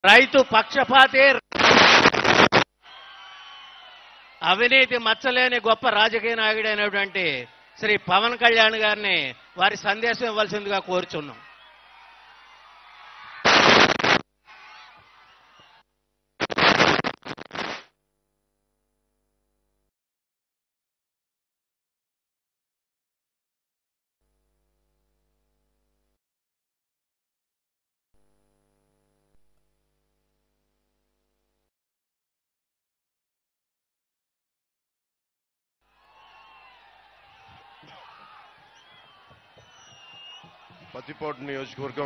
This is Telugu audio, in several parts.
రైతు పక్షపాతే అవినీతి మచ్చలేని గొప్ప రాజకీయ నాయకుడైనటువంటి శ్రీ పవన్ కళ్యాణ్ గారిని వారి సందేశం ఇవ్వాల్సిందిగా కోరుచున్నాం. ప్రత్తిపాడు నియోజకవర్గం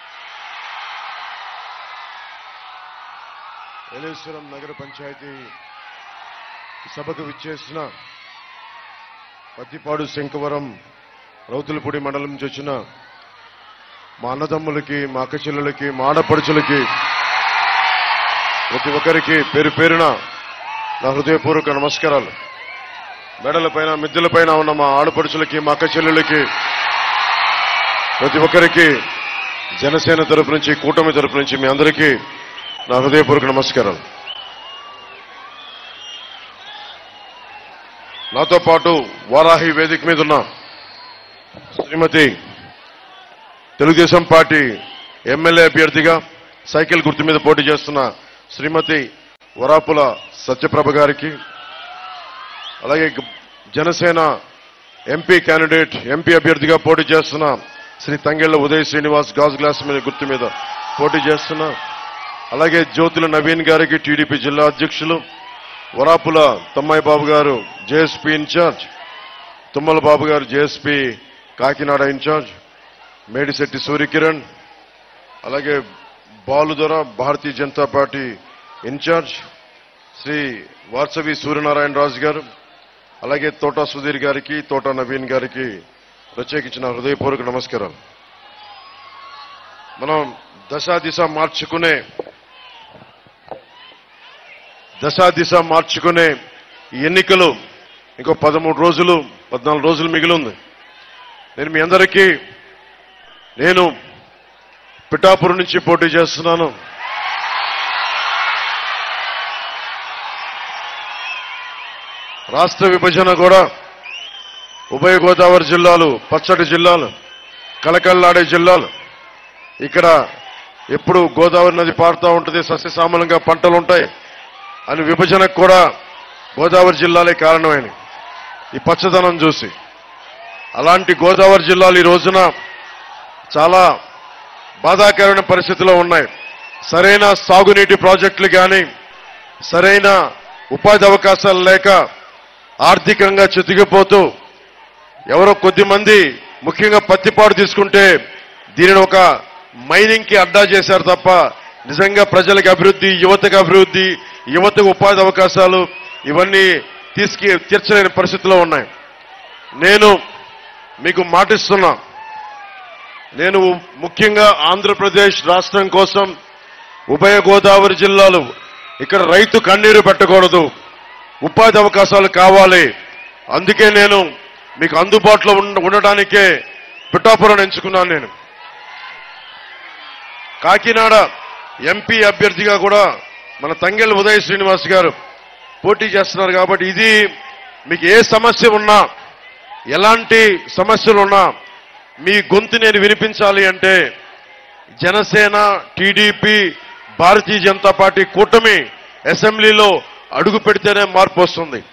ఏలేశ్వరం నగర పంచాయతీ సభకు విచ్చేసిన ప్రత్తిపాడు శంకవరం రౌతులపూడి మండలం నుంచి వచ్చిన మా అన్నదమ్ములకి, మా అక్క చెల్లెలకి, మా ఆడపడుచులకి ప్రతి ఒక్కరికి పేరు పేరున నా హృదయపూర్వక నమస్కారాలు. మెడలపైన మిద్దెలపైన ఉన్న మా ఆడపడుచులకి, మా అక్క చెల్లెలకి, ప్రతి ఒక్కరికి జనసేన తరపు నుంచి, కూటమి తరపు నుంచి మీ అందరికీ నా హృదయపూర్వక నమస్కారాలు. నాతో పాటు వారాహి వేదిక మీద ఉన్న శ్రీమతి తెలుగుదేశం పార్టీ ఎమ్మెల్యే అభ్యర్థిగా సైకిల్ గుర్తు మీద పోటీ చేస్తున్న శ్రీమతి వరాపుల సత్యప్రభ గారికి, అలాగే జనసేన ఎంపీ క్యాండిడేట్, ఎంపీ అభ్యర్థిగా పోటీ చేస్తున్న శ్రీ తంగెళ్ల ఉదయ్ శ్రీనివాస్ గాజు గ్లాస్ మీద గుర్తు మీద పోటీ చేస్తున్నా, అలాగే జ్యోతుల నవీన్ గారికి టీడీపీ జిల్లా అధ్యక్షులు, వరాపుల తమ్మాయి బాబు garu JSP incharge, Tummala Babu garu JSP Kakinada incharge, Medisetti Suryakiran, అలాగే బాలుదొర భారతీయ జనతా పార్టీ ఇన్ఛార్జ్ శ్రీ వార్సవి సూర్యనారాయణ రాజు గారు, అలాగే తోటా సుధీర్ గారికి, తోటా నవీన్ గారికి ప్రత్యేకించిన హృదయపూర్వక నమస్కారాలు. మనం దశా దిశ మార్చుకునే ఈ ఎన్నికలు ఇంకో 14 రోజులు మిగిలి ఉంది. నేను మీ అందరికీ పిఠాపురం నుంచి పోటీ చేస్తున్నాను. రాష్ట్ర విభజన కూడా ఉభయ గోదావరి జిల్లాలు, పచ్చటి జిల్లాలు, కలకల్లాడే జిల్లాలు. ఇక్కడ ఎప్పుడు గోదావరి నది పారుతూ ఉంటుంది, సస్యశ్యామలంగా పంటలు ఉంటాయి అని విభజనకు కూడా గోదావరి జిల్లాలే కారణమైన ఈ పచ్చదనం చూసి, అలాంటి గోదావరి జిల్లాలు ఈ రోజున చాలా బాధాకరమైన పరిస్థితిలో ఉన్నాయి. సరైన సాగునీటి ప్రాజెక్టులు కానీ, సరైన ఉపాధి అవకాశాలు లేక ఆర్థికంగా చితికిపోతూ ఎవరో కొద్దిమంది, ముఖ్యంగా ప్రత్తిపాడు తీసుకుంటే దీనిని ఒక మైనింగ్ కి అడ్డా చేశారు తప్ప నిజంగా ప్రజలకు అభివృద్ధి, యువతకు అభివృద్ధి, యువతకు ఉపాధి అవకాశాలు ఇవన్నీ తీర్చలేని పరిస్థితిలో ఉన్నాయి. నేను మీకు మాటిస్తున్నా, నేను ముఖ్యంగా ఆంధ్రప్రదేశ్ రాష్ట్రం కోసం, ఉభయ గోదావరి జిల్లాలు, ఇక్కడ రైతు కన్నీరు పెట్టకూడదు, ఉపాధి అవకాశాలు కావాలి. అందుకే నేను మీకు అందుబాటులో ఉండడానికే పిఠాపురం ఎంచుకున్నాను. నేను కాకినాడ ఎంపీ అభ్యర్థిగా కూడా మన తంగెళ్ల ఉదయ్ శ్రీనివాస్ గారు పోటీ చేస్తున్నారు. కాబట్టి ఇది మీకు ఏ సమస్య ఉన్నా, ఎలాంటి సమస్యలు ఉన్నా మీ గొంతు నేను వినిపించాలి అంటే జనసేన, టీడీపీ, భారతీయ జనతా పార్టీ కూటమి అసెంబ్లీలో అడుగు పెడితేనే మార్పు వస్తుంది.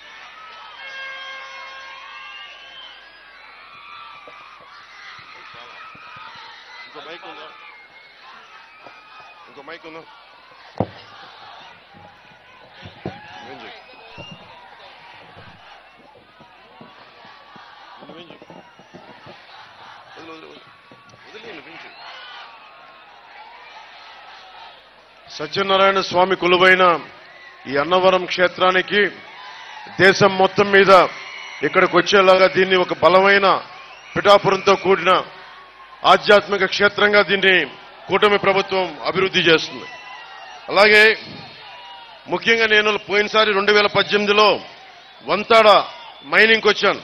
సత్యనారాయణ స్వామి కొలువైన ఈ అన్నవరం క్షేత్రానికి దేశం మొత్తం మీద ఇక్కడికి వచ్చేలాగా దీన్ని ఒక బలమైన పిఠాపురంతో కూడిన ఆధ్యాత్మిక క్షేత్రంగా దీన్ని కూటమి ప్రభుత్వం అభివృద్ధి చేస్తుంది. అలాగే ముఖ్యంగా నేను పోయినసారి 2018లో వంతాడ మైనింగ్కి వచ్చాను.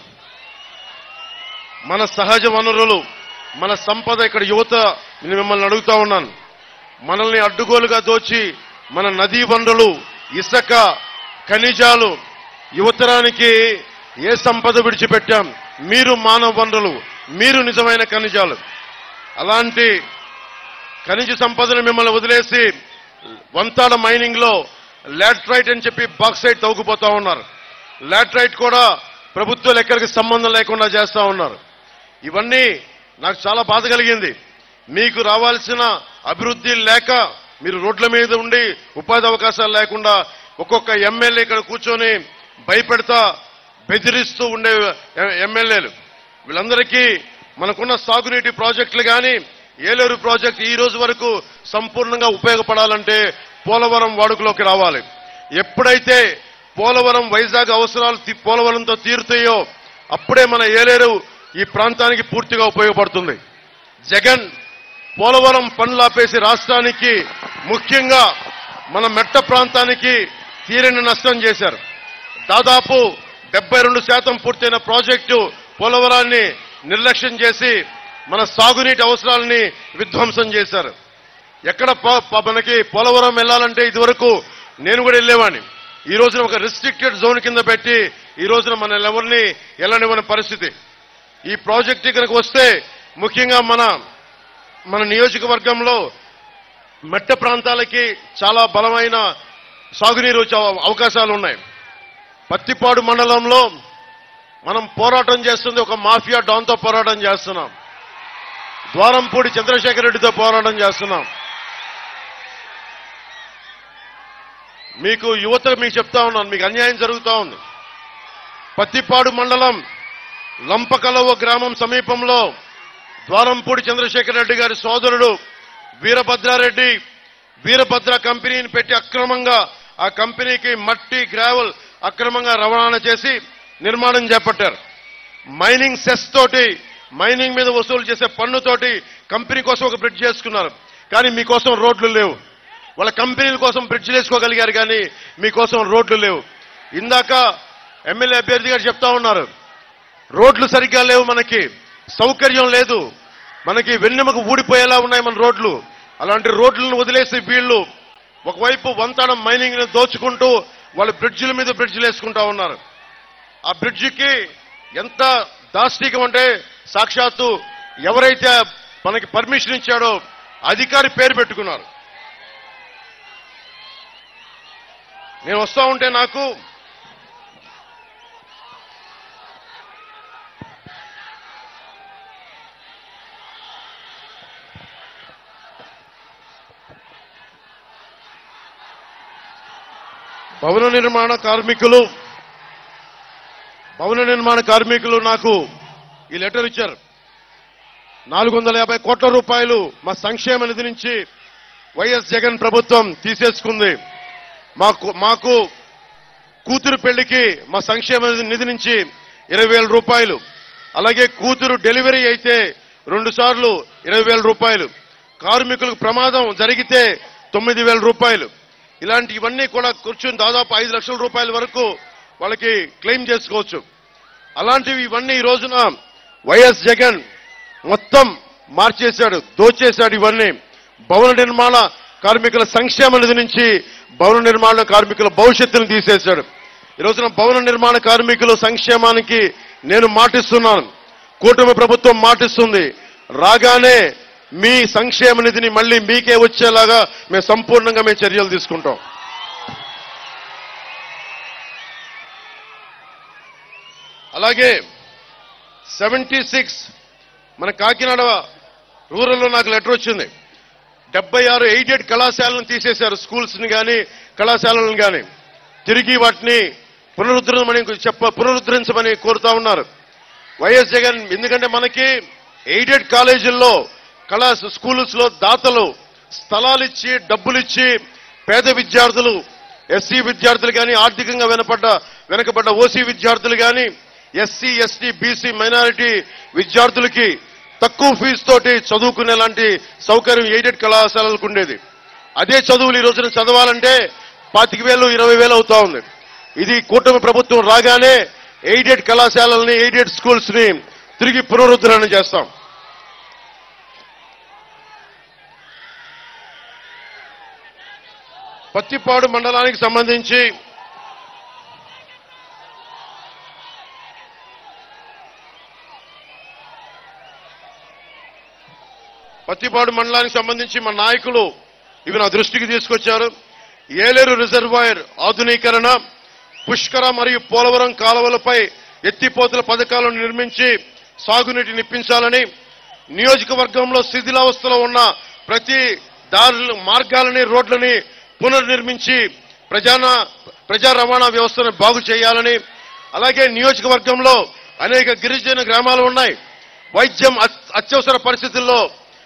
మన సహజ వనరులు, మన సంపద, ఇక్కడ యువత, నేను మిమ్మల్ని అడుగుతా ఉన్నాను, మనల్ని అడ్డుగోలుగా దోచి మన నదీ వనరులు, ఇసుక, ఖనిజాలు, యువతరానికి ఏ సంపద విడిచిపెట్టాం? మీరు మానవ వనరులు, మీరు నిజమైన ఖనిజాలు. అలాంటి ఖనిజ సంపదను మిమ్మల్ని వదిలేసి వంతాడ మైనింగ్ లో లాట్రైట్ అని చెప్పి బాక్సైట్ తవ్వుకుపోతా ఉన్నారు. లాట్రైట్ కూడా ప్రభుత్వ లెక్కలకి సంబంధం లేకుండా చేస్తా ఉన్నారు. ఇవన్నీ నాకు చాలా బాధ కలిగింది. మీకు రావాల్సిన అభివృద్ధి లేక మీరు రోడ్ల మీద ఉండి ఉపాధి అవకాశాలు లేకుండా ఒక్కొక్క ఎమ్మెల్యే ఇక్కడ కూర్చొని భయపెడతా బెదిరిస్తూ ఉండే ఎమ్మెల్యేలు. వీళ్ళందరికీ మనకున్న సాగునీటి ప్రాజెక్టులు కానీ ఏలేరు ప్రాజెక్టు ఈ రోజు వరకు సంపూర్ణంగా ఉపయోగపడాలంటే పోలవరం వాడుకలోకి రావాలి. ఎప్పుడైతే పోలవరం వైజాగ్ అవసరాలు పోలవరంతో తీరుతాయో అప్పుడే మన ఏలేరు ఈ ప్రాంతానికి పూర్తిగా ఉపయోగపడుతుంది. జగన్ పోలవరం పనులాపేసి రాష్ట్రానికి, ముఖ్యంగా మన మెట్ట ప్రాంతానికి తీరని నష్టం చేశారు. దాదాపు 72% పూర్తయిన ప్రాజెక్టు పోలవరాన్ని నిర్లక్ష్యం చేసి మన సాగునీటి అవసరాలని విధ్వంసం చేశారు. ఎక్కడ మనకి పోలవరం వెళ్లాలంటే ఇదివరకు నేను కూడా వెళ్ళేవాడిని. ఈ రోజున ఒక రిస్ట్రిక్టెడ్ జోన్ కింద పెట్టి ఈ రోజున మన ఎవరిని వెళ్ళనివ్వని పరిస్థితి. ఈ ప్రాజెక్ట్ ఇక్కడికి వస్తే ముఖ్యంగా మన నియోజకవర్గంలో మెట్ట ప్రాంతాలకి చాలా బలమైన సాగునీరు వచ్చే అవకాశాలు ఉన్నాయి. పత్తిపాడు మండలంలో మనం పోరాటం చేస్తుంది ఒక మాఫియా డాన్తో పోరాటం చేస్తున్నాం. ద్వారంపూడి చంద్రశేఖర్ రెడ్డితో పోరాటం చేస్తున్నాం. మీకు యువత మీకు చెప్తా ఉన్నాను, మీకు అన్యాయం జరుగుతూ ఉంది. పత్తిపాడు మండలం లంపకలవ గ్రామం సమీపంలో ద్వారంపూడి చంద్రశేఖర్ రెడ్డి గారి సోదరుడు వీరభద్రారెడ్డి వీరభద్ర కంపెనీని పెట్టి అక్రమంగా ఆ కంపెనీకి మట్టి, గ్రావెల్ అక్రమంగా రవాణా చేసి నిర్మాణం చేపట్టారు. మైనింగ్ సెస్ తోటి, మైనింగ్ మీద వసూలు చేసే పన్నుతోటి కంపెనీ కోసం ఒక బ్రిడ్జ్ చేసుకున్నారు. కానీ మీకోసం రోడ్లు లేవు. వాళ్ళ కంపెనీల కోసం బ్రిడ్జ్లు వేసుకోగలిగారు కానీ మీకోసం రోడ్లు లేవు. ఇందాక ఎమ్మెల్యే అభ్యర్థి గారు చెప్తా ఉన్నారు, రోడ్లు సరిగ్గా లేవు, మనకి సౌకర్యం లేదు, మనకి వెన్నెముక ఊడిపోయేలా ఉన్నాయి మన రోడ్లు. అలాంటి రోడ్లను వదిలేసి వీళ్ళు ఒకవైపు వంతాడం మైనింగ్ ని దోచుకుంటూ వాళ్ళు బ్రిడ్జిల మీద బ్రిడ్జిలు వేసుకుంటా ఉన్నారు. ఆ బ్రిడ్జికి ఎంత దాష్టికం అంటే సాక్షాత్తు ఎవరైతే మనకి పర్మిషన్ ఇచ్చాడో అధికారి పేరు పెట్టుకున్నారు. నేను వస్తా ఉంటే నాకు భవన నిర్మాణ కార్మికులు నాకు ఈ లెటర్ ఇచ్చారు. 450 కోట్ల రూపాయలు మా సంక్షేమ నిధి నుంచి వైఎస్ జగన్ ప్రభుత్వం తీసేసుకుంది. మాకు కూతురు పెళ్లికి మా సంక్షేమ నిధి నుంచి 20,000 రూపాయలు, అలాగే కూతురు డెలివరీ అయితే 2 సార్లు 20,000 రూపాయలు, కార్మికులకు ప్రమాదం జరిగితే 9,000 రూపాయలు, ఇలాంటివన్నీ కూడా కూర్చుని దాదాపు 5 లక్షల రూపాయల వరకు వాళ్ళకి క్లెయిమ్ చేసుకోవచ్చు. అలాంటివి ఇవన్నీ ఈ రోజున వైఎస్ జగన్ మొత్తం మార్చేశాడు, దోచేశాడు. ఇవన్నీ భవన నిర్మాణ కార్మికుల సంక్షేమ నిధి నుంచి భవన నిర్మాణ కార్మికుల భవిష్యత్తును తీసేశాడు. ఈ రోజున భవన నిర్మాణ కార్మికుల సంక్షేమానికి నేను మాటిస్తున్నాను, కూటమి ప్రభుత్వం మాటిస్తుంది, రాగానే మీ సంక్షేమ నిధిని మళ్ళీ మీకే వచ్చేలాగా మేము సంపూర్ణంగా చర్యలు తీసుకుంటాం. అలాగే 76 మన కాకినాడ రూరల్లో నాకు లెటర్ వచ్చింది. 76 ఎయిడెడ్ కళాశాలను తీసేశారు, స్కూల్స్ ని కానీ కళాశాలను కానీ. తిరిగి వాటిని పునరుద్ధరించమని కోరుతా ఉన్నారు వైఎస్ జగన్. ఎందుకంటే మనకి ఎయిడెడ్ కాలేజీల్లో స్కూల్స్ లో దాతలు స్థలాలు ఇచ్చి డబ్బులు ఇచ్చి పేద విద్యార్థులు, ఎస్సీ విద్యార్థులు కానీ, ఆర్థికంగా వెనకబడ్డ ఓసీ విద్యార్థులు కానీ, ఎస్సీ ఎస్టీ బీసీ మైనారిటీ విద్యార్థులకి తక్కువ ఫీజు తోటి చదువుకునేలాంటి సౌకర్యం ఎయిడెడ్ కళాశాలలకు ఉండేది. అదే చదువులు ఈ రోజున చదవాలంటే 25,000 20,000 అవుతా ఉంది. ఇది కూటమి ప్రభుత్వం రాగానే ఎయిడెడ్ కళాశాలల్ని, ఎయిడెడ్ స్కూల్స్ ని తిరిగి పునరుద్ధరణ చేస్తాం. పత్తిపాడు మండలానికి సంబంధించి మా నాయకులు ఇవి నా దృష్టికి తీసుకొచ్చారు. ఏలేరు రిజర్వాయర్ ఆధునీకరణ, పుష్కర మరియు పోలవరం కాలువలపై ఎత్తిపోతల పథకాలను నిర్మించి సాగునీటిని ఇప్పించాలని, నియోజకవర్గంలో శిథిలావస్థలో ఉన్న ప్రతి దారులు మార్గాలని రోడ్లని పునర్నిర్మించి ప్రజా రవాణా వ్యవస్థను బాగు చేయాలని, అలాగే నియోజకవర్గంలో అనేక గిరిజన గ్రామాలు ఉన్నాయి. వైద్యం అత్యవసర పరిస్థితుల్లో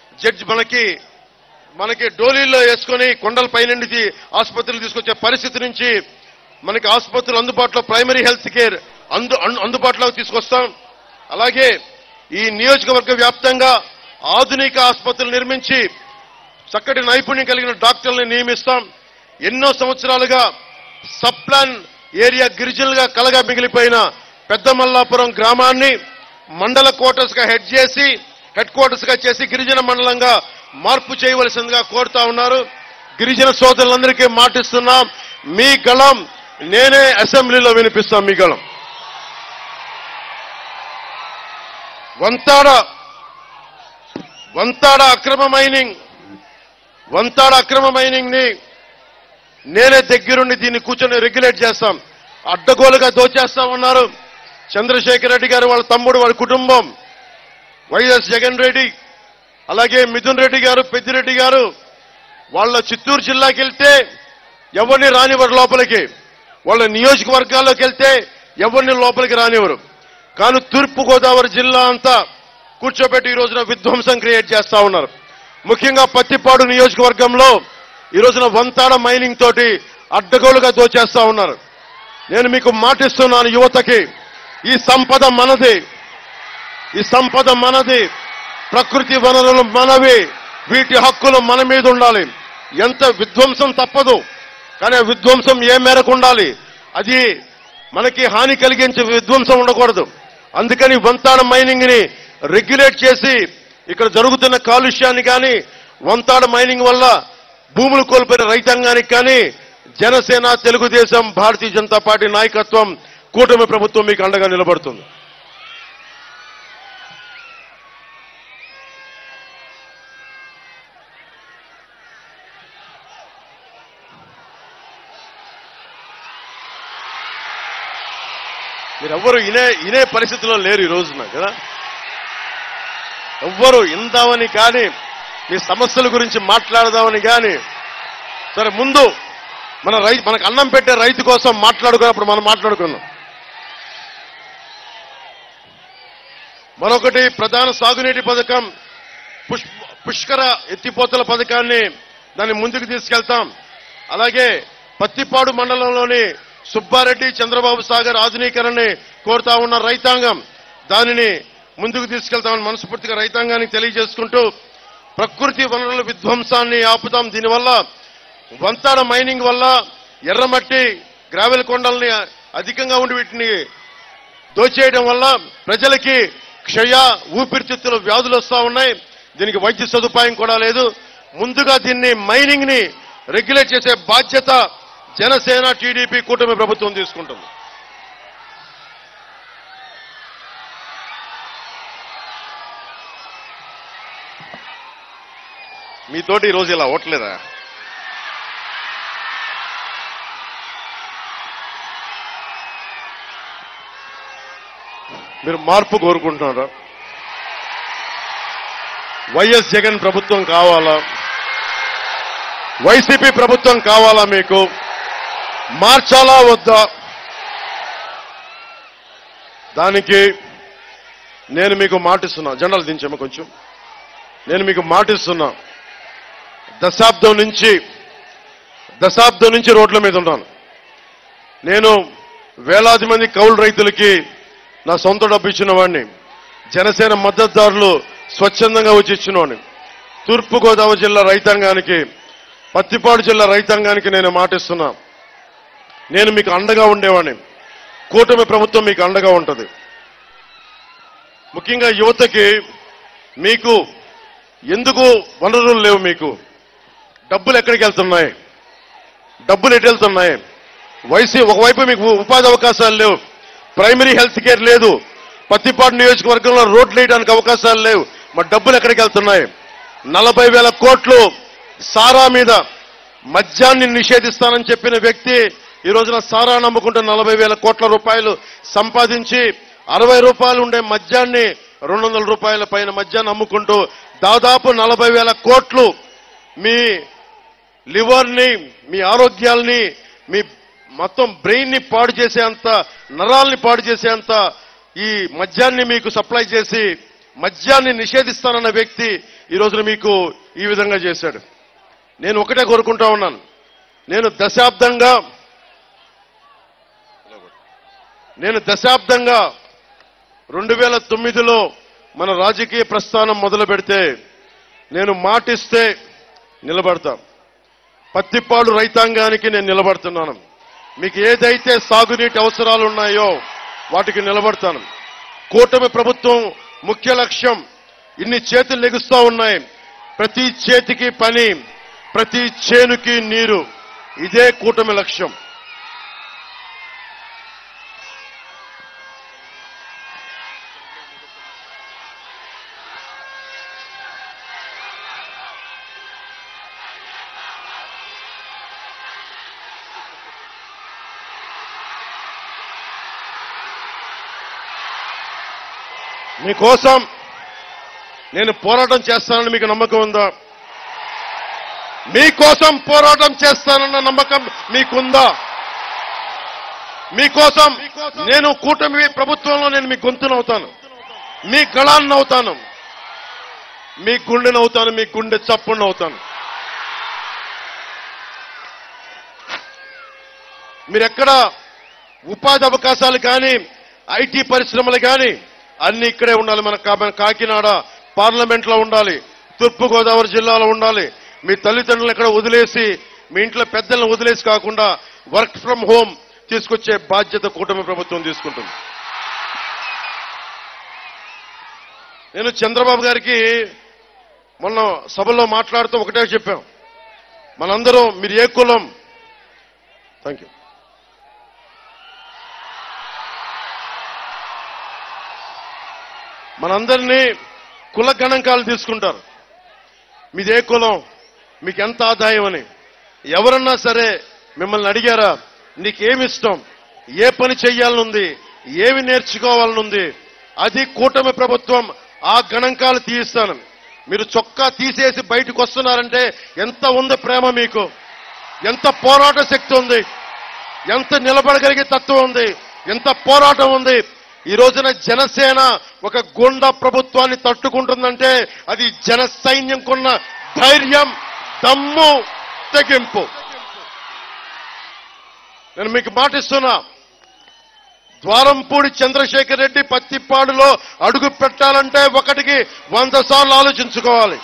మనకి డోలీల్లో వేసుకొని కొండలపై నుండి ఆసుపత్రులు తీసుకొచ్చే పరిస్థితి నుంచి మనకి ఆసుపత్రులు అందుబాటులో ప్రైమరీ హెల్త్ కేర్ అందుబాటులోకి తీసుకొస్తాం. అలాగే ఈ నియోజకవర్గ వ్యాప్తంగా ఆధునిక ఆసుపత్రులు నిర్మించి చక్కటి నైపుణ్యం కలిగిన డాక్టర్లను నియమిస్తాం. ఎన్నో సంవత్సరాలుగా సబ్ ప్లాన్ ఏరియా గిరిజనులుగా కలగా మిగిలిపోయిన పెద్దమల్లాపురం గ్రామాన్ని మండల క్వార్టర్స్ గా హెడ్ క్వార్టర్స్ గా చేసి గిరిజన మండలంగా మార్పు చేయవలసిందిగా కోరుతా ఉన్నారు. గిరిజన సోదరులందరికీ మాటిస్తున్నాం, మీ గళం నేనే అసెంబ్లీలో వినిపిస్తాం. మీ గళం వంతాడ అక్రమ మైనింగ్ ని నేనే దగ్గరుండి దీన్ని కూర్చొని రెగ్యులేట్ చేస్తాం. అడ్డగోలుగా దోచేస్తా ఉన్నారు. చంద్రశేఖర్ రెడ్డి గారు, వాళ్ళ తమ్ముడు, వాళ్ళ కుటుంబం, వైఎస్ జగన్ రెడ్డి, అలాగే మిథున్ రెడ్డి గారు, పెద్దిరెడ్డి గారు, వాళ్ళ చిత్తూరు జిల్లాకి వెళ్తే ఎవరిని రానివ్వరు లోపలికి, వాళ్ళ నియోజకవర్గాల్లోకి వెళ్తే ఎవరిని లోపలికి రానివ్వరు. కానీ తూర్పు గోదావరి జిల్లా అంతా కూర్చోబెట్టి ఈ రోజున విధ్వంసం క్రియేట్ చేస్తా ఉన్నారు. ముఖ్యంగా పత్తిపాడు నియోజకవర్గంలో ఈ రోజున వంతాడ మైనింగ్ తోటి అడ్డగోలుగా దోచేస్తా ఉన్నారు. నేను మీకు మాటిస్తున్నాను, యువతకి ఈ సంపద మనది, ప్రకృతి వనరులు మనవి, వీటి హక్కులు మన మీద ఉండాలి. ఎంత విధ్వంసం తప్పదు, కానీ ఆ విధ్వంసం ఏ మేరకు ఉండాలి, అది మనకి హాని కలిగించే విధ్వంసం ఉండకూడదు. అందుకని వంతాడ మైనింగ్ ని రెగ్యులేట్ చేసి ఇక్కడ జరుగుతున్న కాలుష్యాన్ని కానీ, వంతాడ మైనింగ్ వల్ల భూములు కోల్పోయిన రైతాంగానికి కానీ జనసేన, తెలుగుదేశం, భారతీయ జనతా పార్టీ నాయకత్వం, కూటమి ప్రభుత్వం మీకు అండగా నిలబడుతుంది. మీరెవ్వరూ ఇనే పరిస్థితిలో లేరు ఈ రోజున కదా. ఎవ్వరూ ఇందామని కానీ, మీ సమస్యల గురించి మాట్లాడదామని కానీ, సరే ముందు మనకు అన్నం పెట్టే రైతు కోసం మాట్లాడుకున్నప్పుడు మనం మాట్లాడుకుందాం. మరొకటి, ప్రధాన సాగునీటి పథకం పుష్కర ఎత్తిపోతల పథకాన్ని దాన్ని ముందుకు తీసుకెళ్తాం. అలాగే పత్తిపాడు మండలంలోని సుబ్బారెడ్డి, చంద్రబాబు సాగర్ ఆధునీకరణని కోరుతా ఉన్న రైతాంగం, దానిని ముందుకు తీసుకెళ్తామని మనస్ఫూర్తిగా రైతాంగానికి తెలియజేసుకుంటూ, ప్రకృతి వనరుల విధ్వంసాన్ని ఆపుతాం. దీనివల్ల వంతాడ మైనింగ్ వల్ల ఎర్రమట్టి, గ్రావెల్ కొండల్ని అధికంగా ఉండి వీటిని దోచేయడం వల్ల ప్రజలకి క్షయ, ఊపిరితిత్తుల వ్యాధులు వస్తూ ఉన్నాయి. దీనికి వైద్య సదుపాయం కూడా లేదు. ముందుగా దీన్ని మైనింగ్ ని రెగ్యులేట్ చేసే బాధ్యత జనసేన, టీడీపీ కూటమి ప్రభుత్వం తీసుకుంటుంది. మీతోటి ఈరోజు ఇలా ఓట్లేదా? మీరు మార్పు కోరుకుంటున్నారా? వైఎస్ జగన్ ప్రభుత్వం కావాలా? వైసీపీ ప్రభుత్వం కావాలా? మీకు మార్చాలా వద్దా? దానికి నేను మీకు మాటిస్తున్నా. జెండాలు దించేమో కొంచెం. నేను మీకు మాటిస్తున్నా, దశాబ్దం నుంచి రోడ్ల మీద ఉన్నాను. నేను వేలాది మంది కౌలు రైతులకి నా సొంత డబ్బు ఇచ్చిన వాడిని. జనసేన మద్దతుదారులు స్వచ్ఛందంగా వచ్చి ఇచ్చినవాడిని. తూర్పుగోదావరి జిల్లా రైతాంగానికి, పత్తిపాడు జిల్లా రైతాంగానికి నేను మాటిస్తున్నా, నేను మీకు అండగా ఉండేవాడిని. కూటమి ప్రభుత్వం మీకు అండగా ఉంటుంది. ముఖ్యంగా యువతకి, మీకు ఎందుకు వనరులు లేవు? మీకు డబ్బులు ఎక్కడికి వెళ్తున్నాయి? డబ్బులు ఎటు వెళ్తున్నాయి? ఒకవైపు మీకు ఉపాధి అవకాశాలు లేవు, ప్రైమరీ హెల్త్ కేర్ లేదు, పత్తిపాడు నియోజకవర్గంలో రోడ్లు వేయడానికి అవకాశాలు లేవు, మరి డబ్బులు ఎక్కడికి వెళ్తున్నాయి? 40,000 కోట్లు సారా మీద మద్యాన్ని నిషేధిస్తానని చెప్పిన వ్యక్తి ఈ రోజున సారా నమ్ముకుంటూ 40,000 కోట్ల రూపాయలు సంపాదించి 60 రూపాయలు ఉండే మద్యాన్ని 200 రూపాయల పైన మద్యాన్ని అమ్ముకుంటూ దాదాపు 40,000 కోట్లు మీ లివర్ని, మీ ఆరోగ్యాల్ని, మీ మొత్తం బ్రెయిన్ ని పాడు చేసేంత, నరాల్ని పాడు చేసేంత ఈ మద్యాన్ని మీకు సప్లై చేసి మద్యాన్ని నిషేధిస్తానన్న వ్యక్తి ఈ రోజున మీకు ఈ విధంగా చేశాడు. నేను ఒకటే కోరుకుంటా ఉన్నాను, నేను దశాబ్దంగా 2009లో మన రాజకీయ ప్రస్థానం మొదలు పెడితే నేను మాటిస్తే నిలబడతా. పత్తిపాడు రైతాంగానికి నేను నిలబడుతున్నాను. మీకు ఏదైతే సాగునీటి అవసరాలు ఉన్నాయో వాటికి నిలబడతాను. కూటమి ప్రభుత్వం ముఖ్య లక్ష్యం, ఇన్ని చేతులు లెగుస్తా ఉన్నాయి, ప్రతి చేతికి పని, ప్రతి చేనుకి నీరు, ఇదే కూటమి లక్ష్యం. మీకోసం నేను పోరాటం చేస్తానని మీకు నమ్మకం ఉందా? మీకోసం పోరాటం చేస్తానన్న నమ్మకం మీకుందా? మీకోసం నేను కూటమి ప్రభుత్వంలో నేను మీ గొంతునవుతాను, మీ గళాన్నవుతాను, మీ గుండెనవుతాను, మీ గుండె చప్పుడునవుతాను. మీరెక్కడ ఉపాధి అవకాశాలు కానీ, ఐటీ పరిశ్రమలు కానీ అన్ని ఇక్కడే ఉండాలి. మన కాకినాడ పార్లమెంట్లో ఉండాలి, తూర్పుగోదావరి జిల్లాలో ఉండాలి. మీ తల్లిదండ్రులను ఎక్కడ వదిలేసి, మీ ఇంట్లో పెద్దలను వదిలేసి కాకుండా వర్క్ ఫ్రం హోమ్ తీసుకొచ్చే బాధ్యత కూటమి ప్రభుత్వం తీసుకుంటుంది. నేను చంద్రబాబు గారికి మొన్న సభలో మాట్లాడుతూ ఒకటే చెప్పాం, మనందరం మీరు ఏ కులం, థ్యాంక్ యూ, మనందరినీ కుల గణాంకాలు తీసుకుంటారు. మీదే కులం, మీకు ఎంత ఆదాయం అని. ఎవరన్నా సరే మిమ్మల్ని అడిగారా నీకేమిష్టం, ఏ పని చెయ్యాలనుంది, ఏమి నేర్చుకోవాలనుంది? అది కూటమి ప్రభుత్వం ఆ గణాంకాలు తీయిస్తాను. మీరు చొక్కా తీసేసి బయటకు వస్తున్నారంటే ఎంత ఉంది ప్రేమ మీకు, ఎంత పోరాట శక్తి ఉంది, ఎంత నిలబడగలిగే తత్వం ఉంది, ఎంత పోరాటం ఉంది. ఈ రోజున జనసేన ఒక గుండా ప్రభుత్వాన్ని తట్టుకుంటుందంటే అది జన సైన్యంకున్న ధైర్యం, దమ్ము, తెగింపు. నేను మీకు మాటిస్తున్నా, ద్వారంపూడి చంద్రశేఖర్ రెడ్డి పత్తిపాడులో అడుగు పెట్టాలంటే 1కి 100 సార్లు ఆలోచించుకోవాలి.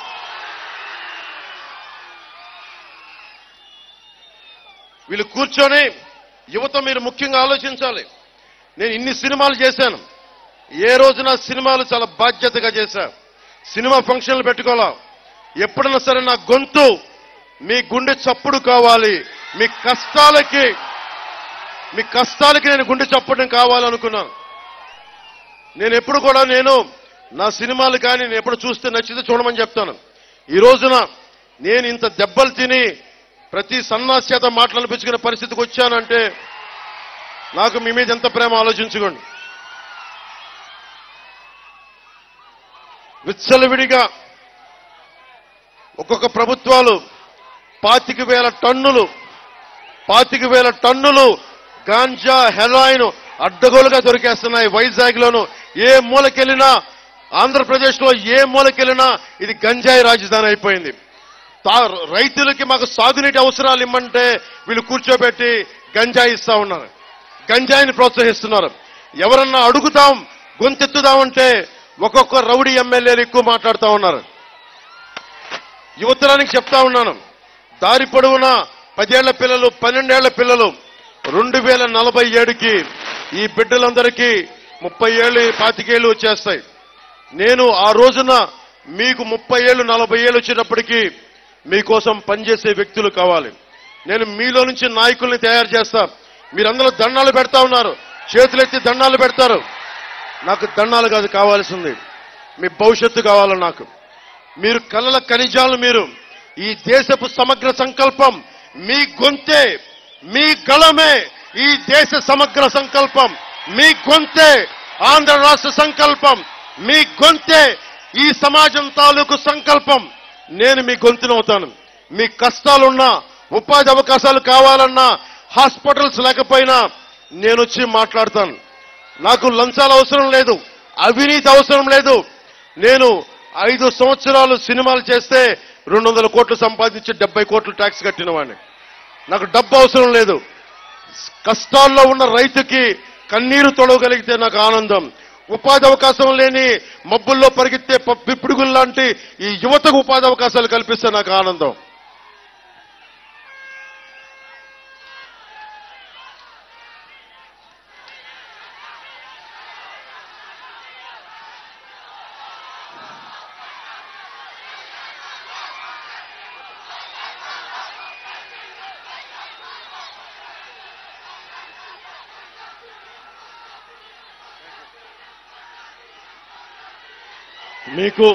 వీళ్ళు కూర్చొని యువత మీరు ముఖ్యంగా ఆలోచించాలి. నేను ఇన్ని సినిమాలు చేశాను, ఏ రోజున సినిమాలు చాలా బాధ్యతగా చేశా. సినిమా ఫంక్షన్లు పెట్టుకోవాలా, ఎప్పుడైనా సరే నా గొంతు మీ గుండె చప్పుడు కావాలి, మీ కష్టాలకి నేను గుండె చప్పడం కావాలనుకున్నాను. నేను ఎప్పుడు కూడా నా సినిమాలు కానీ నేను ఎప్పుడు చూస్తే నచ్చితే చూడమని చెప్తాను. ఈ రోజున నేను ఇంత దెబ్బలు తిని ప్రతి సన్నాసి చేత మాటలు అనిపించుకునే పరిస్థితికి వచ్చానంటే నాకు మీ మీద ఎంత ప్రేమ ఆలోచించుకోండి. విచ్చలవిడిగా ఒక్కొక్క ప్రభుత్వాలు 25,000 టన్నులు గాంజా, హెరాయిన్ అడ్డగోలుగా దొరికేస్తున్నాయి. వైజాగ్లోను ఏ మూలకెళ్ళినా, ఆంధ్రప్రదేశ్లో ఏ మూలకెళ్ళినా ఇది గంజాయి రాజధాని అయిపోయింది. రైతులకి మాకు సాగునీటి అవసరాలు ఇమ్మంటే వీళ్ళు కూర్చోబెట్టి గంజాయి ఇస్తా ఉన్నారు, గంజాయిని ప్రోత్సహిస్తున్నారు. ఎవరన్నా అడుగుతాం, గొంతెత్తుదామంటే ఒక్కొక్క రౌడీ ఎమ్మెల్యేలు ఎక్కువ మాట్లాడుతూ ఉన్నారు. యువతరానికి చెప్తా ఉన్నాను, దారి పొడవునా 10 ఏళ్ల పిల్లలు, 12 ఏళ్ల పిల్లలు 2047కి ఈ బిడ్డలందరికీ 30 ఏళ్ళు, 25 ఏళ్ళు వచ్చేస్తాయి. నేను ఆ రోజున మీకు 30 ఏళ్ళు, 40 ఏళ్ళు వచ్చేటప్పటికీ మీకోసం పనిచేసే వ్యక్తులు కావాలి. నేను మీలో నుంచి నాయకుల్ని తయారు చేస్తా. మీరందరూ దండాలు పెడతా ఉన్నారు, చేతులెత్తి దండాలు పెడతారు. నాకు దండాలు కాదు కావాల్సింది, మీ భవిష్యత్తు కావాలి నాకు. మీరు కళ్ళల ఖనిజాలు, మీరు ఈ దేశపు సమగ్ర సంకల్పం మీ గొంతే, మీ గళమే ఈ దేశ సమగ్ర సంకల్పం. మీ గొంతే ఆంధ్ర రాష్ట్ర సంకల్పం, మీ గొంతే ఈ సమాజం తాలూకు సంకల్పం. నేను మీ గొంతునవుతాను. మీ కష్టాలున్నా, ఉపాధి అవకాశాలు కావాలన్నా, హాస్పిటల్స్ లేకపోయినా నేను వచ్చి మాట్లాడతాను. నాకు లంచాలు అవసరం లేదు, అవినీతి అవసరం లేదు. నేను 5 సంవత్సరాలు సినిమాలు చేస్తే 200 కోట్లు సంపాదించి 70 కోట్లు ట్యాక్స్ కట్టిన వాడిని. నాకు డబ్బు అవసరం లేదు. కష్టాల్లో ఉన్న రైతుకి కన్నీరు తొడవగలిగితే నాకు ఆనందం. ఉపాధి అవకాశం లేని మబ్బుల్లో పరిగెత్తే పిప్పుడుగులు లాంటి ఈ యువతకు ఉపాధి అవకాశాలు కల్పిస్తే నాకు ఆనందం. మీకు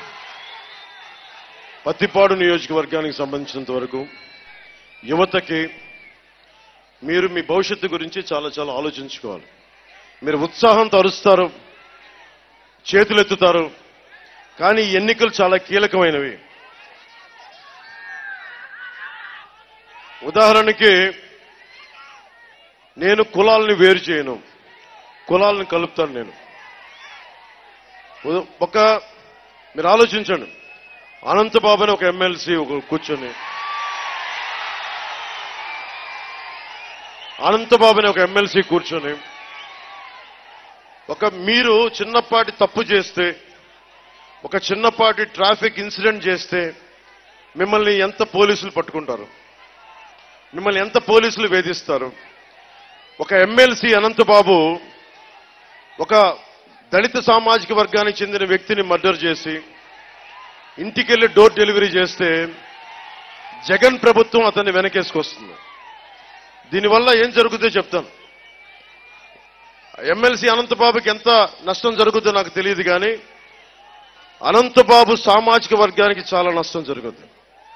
పత్తిపాడు నియోజకవర్గానికి సంబంధించినంత వరకు యువతకి మీరు మీ భవిష్యత్తు గురించి చాలా చాలా ఆలోచించుకోవాలి. మీరు ఉత్సాహంతో అరుస్తారు, చేతులెత్తుతారు, కానీ ఎన్నికలు చాలా కీలకమైనవి. ఉదాహరణకి నేను కులాలని వేరు చేయను, కులాలను కలుపుతాను. నేను మీరు ఆలోచించండి, అనంతబాబు అని ఒక ఎమ్మెల్సీ కూర్చొని, మీరు చిన్నపాటి తప్పు చేస్తే, ఒక చిన్నపాటి ట్రాఫిక్ ఇన్సిడెంట్ చేస్తే మిమ్మల్ని ఎంత పోలీసులు పట్టుకుంటారు, మిమ్మల్ని ఎంత పోలీసులు వేధిస్తారు. ఒక ఎమ్మెల్సీ అనంతబాబు ఒక దళిత సామాజిక వర్గానికి చెందిన వ్యక్తిని మర్డర్ చేసి ఇంటికెళ్లి డోర్ డెలివరీ చేస్తే జగన్ ప్రభుత్వం అతన్ని వెనకేసుకొస్తుంది. దీనివల్ల ఏం జరుగుతుందో చెప్తాను. ఎమ్మెల్సీ అనంతబాబుకి ఎంత నష్టం జరుగుతుందో నాకు తెలియదు, కానీ అనంతబాబు సామాజిక వర్గానికి చాలా నష్టం జరుగుతుంది.